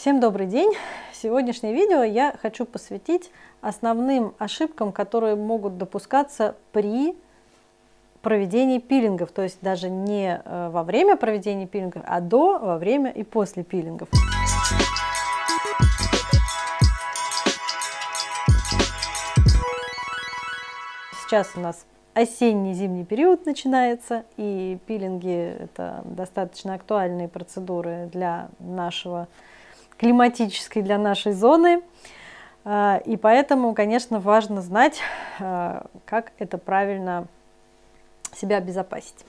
Всем добрый день! Сегодняшнее видео я хочу посвятить основным ошибкам, которые могут допускаться при проведении пилингов, то есть даже не во время проведения пилингов, а до, во время и после пилингов. Сейчас у нас осенне-зимний период начинается, и пилинги – это достаточно актуальные процедуры для климатической, для нашей зоны. И поэтому, конечно, важно знать, как это правильно себя обезопасить.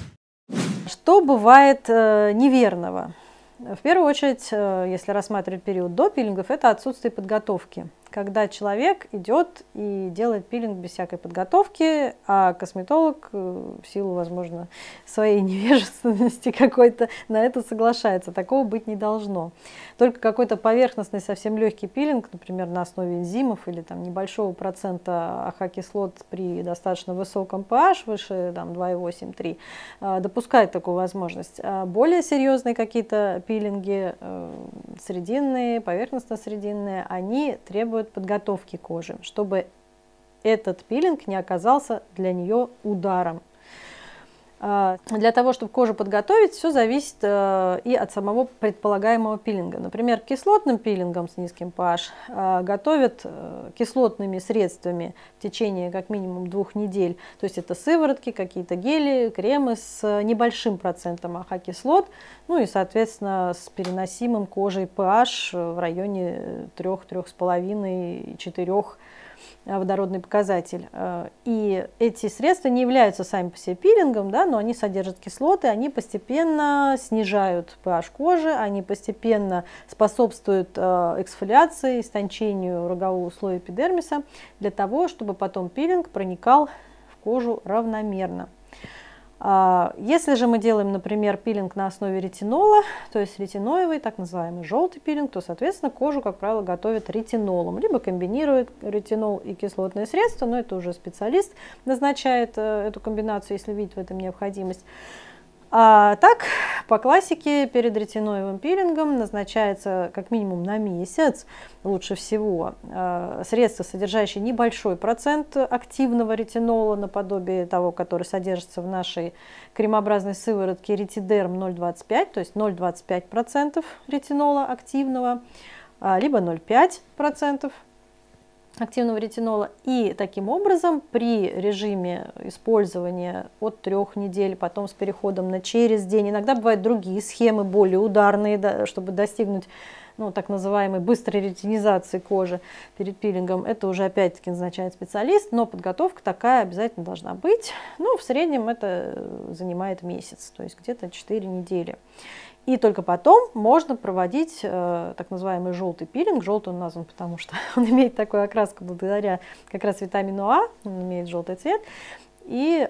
Что бывает неверного? В первую очередь, если рассматривать период до пилингов, это отсутствие подготовки. Когда человек идет и делает пилинг без всякой подготовки, а косметолог в силу, возможно, своей невежественности какой-то на это соглашается. Такого быть не должно. Только какой-то поверхностный, совсем легкий пилинг, например, на основе энзимов или там, небольшого процента АХ-кислот при достаточно высоком pH, выше 2,8-3, допускает такую возможность. Более серьезные какие-то пилинги, срединные, поверхностно-срединные, они требуют подготовки кожи, чтобы этот пилинг не оказался для нее ударом. Для того, чтобы кожу подготовить, все зависит и от самого предполагаемого пилинга. Например, кислотным пилингом с низким pH готовят кислотными средствами в течение как минимум 2 недель. То есть это сыворотки, какие-то гели, кремы с небольшим процентом АХ-кислот, ну и, соответственно, с переносимым кожей pH в районе 3-3,5-4 водородный показатель. И эти средства не являются сами по себе пилингом, да, но они содержат кислоты, они постепенно снижают pH кожи, они постепенно способствуют эксфолиации, истончению рогового слоя эпидермиса, для того, чтобы потом пилинг проникал в кожу равномерно. Если же мы делаем, например, пилинг на основе ретинола, то есть ретиноевый, так называемый желтый пилинг, то, соответственно, кожу, как правило, готовят ретинолом, либо комбинируют ретинол и кислотные средства, но это уже специалист назначает эту комбинацию, если видит в этом необходимость. А так, по классике, перед ретиноевым пилингом назначается как минимум на месяц, лучше всего, средство, содержащее небольшой процент активного ретинола, наподобие того, который содержится в нашей кремообразной сыворотке ретидерм 0,25, то есть 0,25% ретинола активного, либо 0,5% активного ретинола. И таким образом при режиме использования от 3 недель, потом с переходом на через день, иногда бывают другие схемы, более ударные, да, чтобы достигнуть так называемой быстрой ретинизации кожи перед пилингом. Это уже опять-таки назначает специалист, но подготовка такая обязательно должна быть. В среднем это занимает месяц, то есть где-то 4 недели. И только потом можно проводить так называемый желтый пилинг. Желтый он назван, потому что он имеет такую окраску благодаря как раз витамину А, он имеет желтый цвет. Или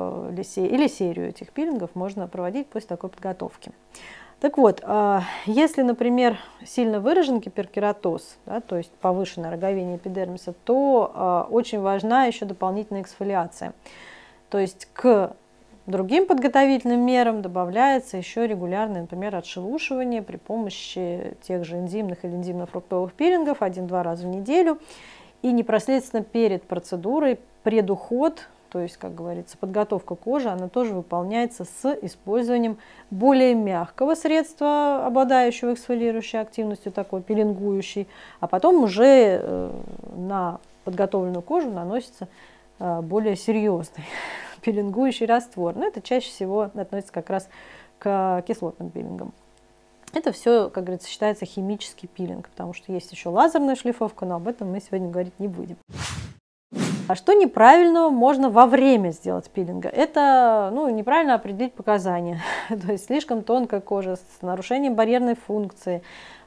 серию этих пилингов можно проводить после такой подготовки. Так вот, если, например, сильно выражен гиперкератоз, да, то есть повышенное роговение эпидермиса, то очень важна еще дополнительная эксфолиация. То есть к другим подготовительным мерам добавляется еще регулярное, например, отшелушивание при помощи тех же энзимных или энзимно-фруктовых пилингов 1-2 раза в неделю. И непосредственно перед процедурой предуход, то есть, как говорится, подготовка кожи, она тоже выполняется с использованием более мягкого средства, обладающего эксфолирующей активностью, такой пилингующий, а потом уже на подготовленную кожу наносится более серьезный пилингующий раствор. Но это чаще всего относится как раз к кислотным пилингам. Это все, как говорится, считается химический пилинг, потому что есть еще лазерная шлифовка, но об этом мы сегодня говорить не будем. А что неправильного можно во время сделать пилинга? Это неправильно определить показания. То есть слишком тонкая кожа с нарушением барьерной функции,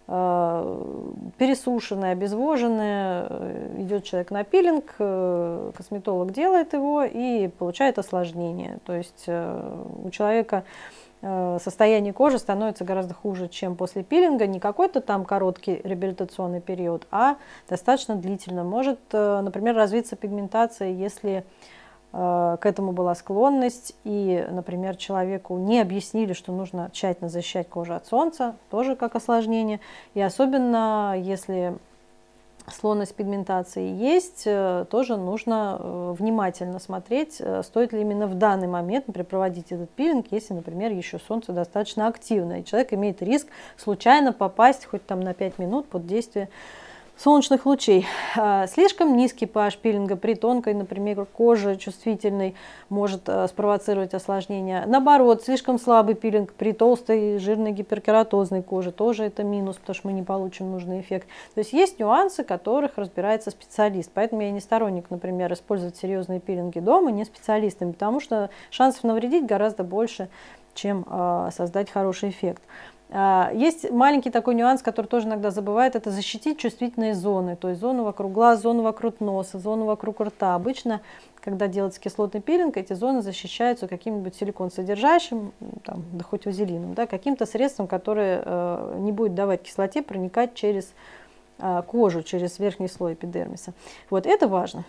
пересушенная, обезвоженная, идет человек на пилинг, косметолог делает его и получает осложнение. То есть у человека состояние кожи становится гораздо хуже, чем после пилинга. Не какой-то там короткий реабилитационный период, а достаточно длительно. Может, например, развиться пигментация, если к этому была склонность, и, например, человеку не объяснили, что нужно тщательно защищать кожу от солнца, тоже как осложнение. И особенно, если склонность к пигментации есть, тоже нужно внимательно смотреть, стоит ли именно в данный момент, например, проводить этот пилинг, если, например, еще солнце достаточно активно, и человек имеет риск случайно попасть хоть там на 5 минут под действие солнечных лучей. Слишком низкий pH пилинга при тонкой, например, коже чувствительной может спровоцировать осложнения. Наоборот, слишком слабый пилинг при толстой, жирной гиперкератозной коже тоже это минус, потому что мы не получим нужный эффект. То есть есть нюансы, которых разбирается специалист. Поэтому я не сторонник, например, использовать серьезные пилинги дома не специалистами, потому что шансов навредить гораздо больше, чем создать хороший эффект. Есть маленький такой нюанс, который тоже иногда забывают, это защитить чувствительные зоны, то есть зону вокруг глаз, зону вокруг носа, зону вокруг рта. Обычно, когда делается кислотный пилинг, эти зоны защищаются каким-нибудь силикон-содержащим, да хоть вазелином, да, каким-то средством, которое не будет давать кислоте проникать через кожу, через верхний слой эпидермиса. Вот это важно.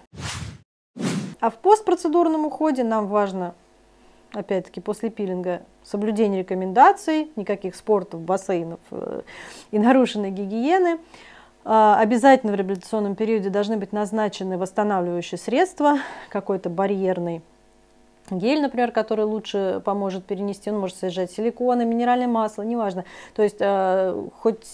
А в постпроцедурном уходе нам важно, опять-таки, после пилинга соблюдение рекомендаций, никаких спортов, бассейнов и нарушенной гигиены. Обязательно в реабилитационном периоде должны быть назначены восстанавливающие средства, какой-то барьерный гель, например, который лучше поможет перенести, он может содержать силиконы, минеральное масло, неважно. То есть хоть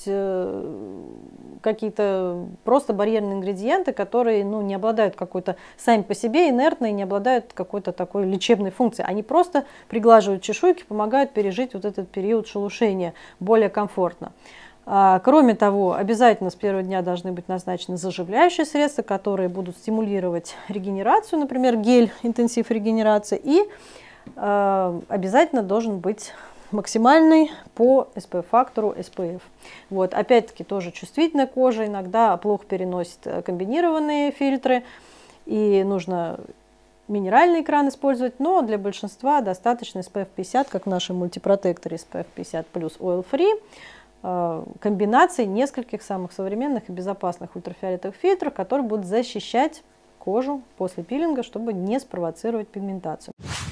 какие-то просто барьерные ингредиенты, которые не обладают какой-то сами по себе инертной, не обладают какой-то такой лечебной функцией. Они просто приглаживают чешуйки, помогают пережить вот этот период шелушения более комфортно. Кроме того, обязательно с первого дня должны быть назначены заживляющие средства, которые будут стимулировать регенерацию, например, гель интенсив регенерации, и обязательно должен быть максимальный по SPF-фактору SPF. Вот. Опять-таки тоже чувствительная кожа иногда плохо переносит комбинированные фильтры, и нужно минеральный экран использовать, но для большинства достаточно SPF 50, как в нашем мультипротекторе SPF 50 плюс Oil Free, комбинации нескольких самых современных и безопасных ультрафиолетовых фильтров, которые будут защищать кожу после пилинга, чтобы не спровоцировать пигментацию.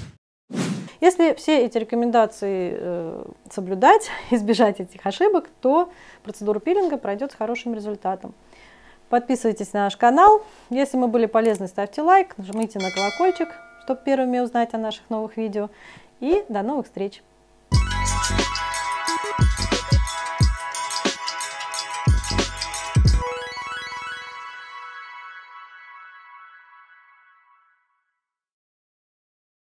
Если все эти рекомендации соблюдать, избежать этих ошибок, то процедура пилинга пройдет с хорошим результатом. Подписывайтесь на наш канал. Если мы были полезны, ставьте лайк, нажмите на колокольчик, чтобы первыми узнать о наших новых видео. И до новых встреч!